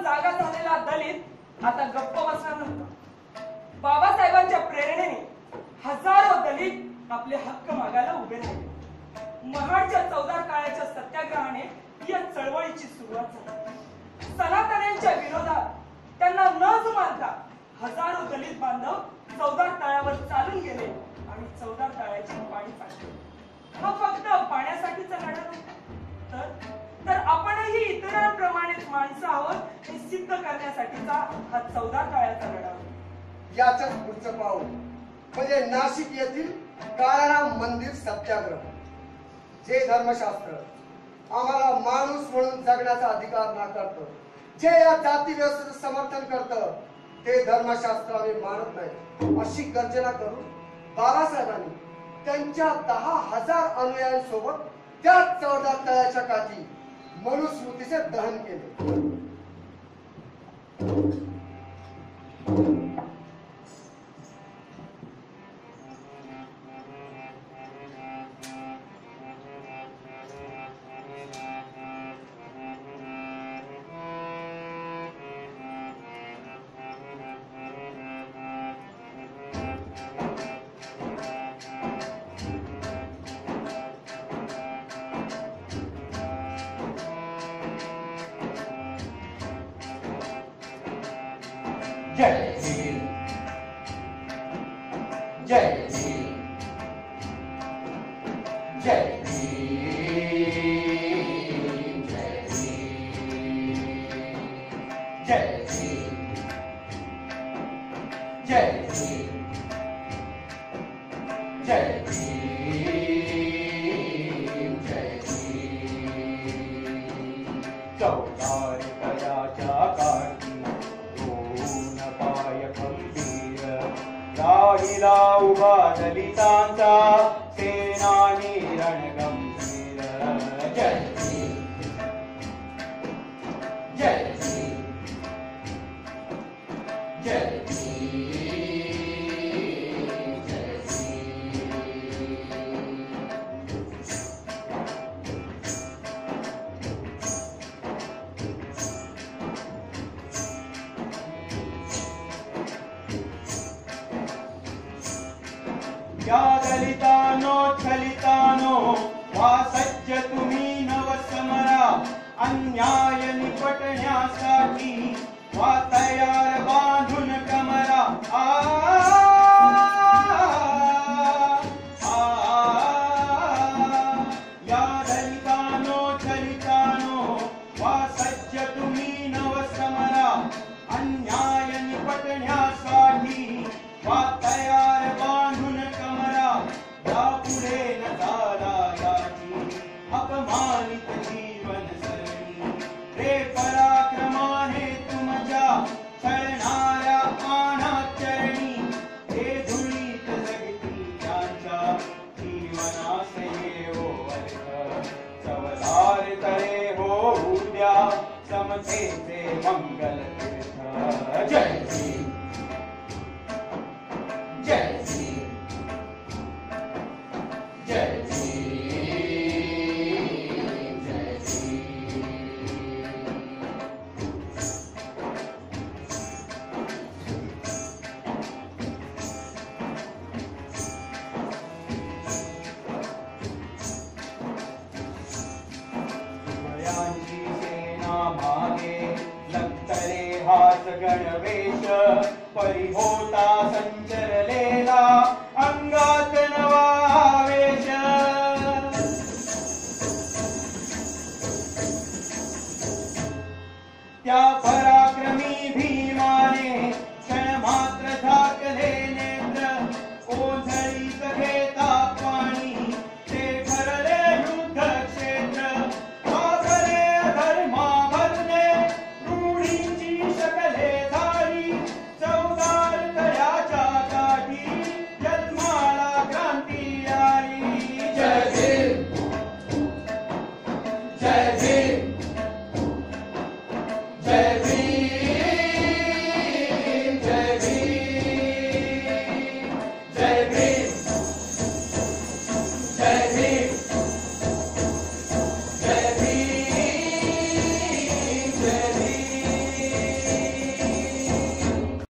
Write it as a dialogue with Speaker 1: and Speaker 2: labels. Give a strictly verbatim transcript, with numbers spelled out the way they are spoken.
Speaker 1: आंदोलन जागा झालेला दलित आता गप्प बसणार नव्हता. बाबासाहेबांच्या प्रेरणेने हजारो दलित आपले हक्क मागायला उभे राहिले. महाडच्या चौदार काळाच्या सत्याग्रहाने या चळवळीची सुरुवात झाली. सनातन्यांच्या विरोधात त्यांना न जुमानता हजारो दलित बांधव चौदार तळ्यावर चालून गेले आणि चौदार तळ्याची पाणी काढले. हा फक्त पाण्यासाठीचा लढा नव्हता, तर तर आपणही इतरांप्रमाणेच माणसं आहोत हे सिद्ध करण्यासाठीचा हा चौदार तळ्याचा लढा होता.
Speaker 2: याच्याच पुढचं पाऊल म्हणजे नाशिक येथील काळाराम मंदिर सत्याग्रह. जे धर्मशास्त्र आम्हाला माणूस म्हणून जगण्याचा अधिकार नाकारतं, जे या जाती व्यवस्थेचं समर्थन करतं, ते धर्मशास्त्र आम्ही मानत नाही अशी गर्जना करून बाबासाहेबांनी त्यांच्या दहा हजार अनुयायांसोबत त्या चौदार तळ्याच्या काठी मनुस्मृतीचे दहन केले.
Speaker 3: जय भीम, जय भीम, जय भीम, जय भीम, जय भीम, जय भीम, जय भीम, जय भीम. चौदार तळ्याच्या काठी राहिला उभा दलितांचा सेनानी रणगंभीर. जय भीम, जय भीम, जय भीम, जय या दलितानो छलितानो वा सज्ज तुम्ही नवसमरा. अन्याय निपटण्यासाठी वा तयार बांधून कमरा. आ, आ, या दलितानो छलितानो वा सज्ज तुम्ही नवसमरा. अन्याय निपटण्यासाठी वा तयार बांधून कमरा. यापुढे न झाला याची अपमानित जीवन सरणी. रे पराक्रमाने तुमच्या छळणाऱ्या अनाचरणी. हे धुळीत जगती यांच्या जीवनास येवो अर्थ. चवदार तळे हो उद्या समतेचे मंगल तीर्थ. जय भीम, जय भीम, जय भीम, जय भीम. उभयांची सेना मागे लक्तरे हात गणवेश. परिहोता संचरलेला अंगात